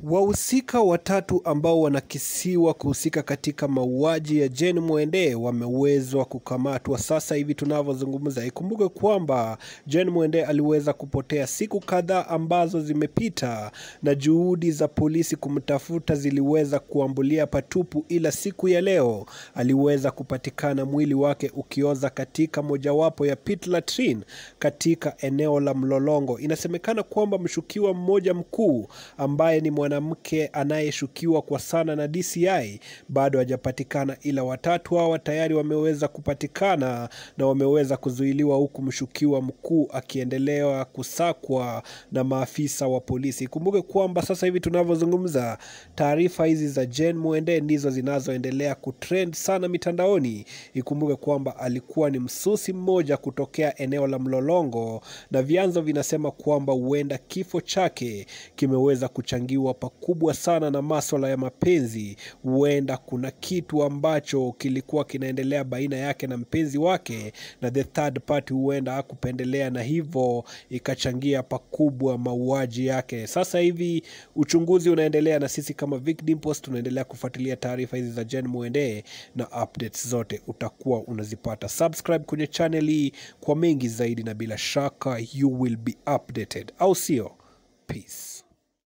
Wahusika watatu ambao wanakisiwa kuhusika katika mauaji ya Jane Mwende wamewezwa kukamatwa sasa hivi tunavyozungumza. Ikumbuke kwamba Jane Mwende aliweza kupotea siku kadhaa ambazo zimepita na juhudi za polisi kumtafuta ziliweza kuambulia patupu, ila siku ya leo aliweza kupatikana mwili wake ukioza katika mojawapo ya pit Latrine katika eneo la Mlolongo. Inasemekana kwamba mshukiwa mmoja mkuu ambaye ni mwanamke anayeshukiwa kwa sana na DCI bado hajapatikana, ila watatu hawa tayari wameweza kupatikana na wameweza kuzuiliwa, huku mshukiwa mkuu akiendelea kusakwa na maafisa wa polisi. Kumbuke kwamba sasa hivi tunavyozungumza, taarifa hizi za Jane Mwende ndizo zinazoendelea kutrend sana mitandaoni. Ikumbuke kwamba alikuwa ni msusi mmoja kutokea eneo la Mlolongo, na vyanzo vinasema kwamba huenda kifo chake kimeweza kuchangiwa pakubwa sana na masuala ya mapenzi. Huenda kuna kitu ambacho kilikuwa kinaendelea baina yake na mpenzi wake, na the third party huenda hakupendelea, na hivyo ikachangia pakubwa mauaji yake. Sasa hivi uchunguzi unaendelea, na sisi kama Victim Post tunaendelea kufuatilia taarifa hizi za Jane Mwende, na updates zote utakuwa unazipata. Subscribe kwenye channel hii kwa mengi zaidi, na bila shaka you will be updated. Au sio? Peace.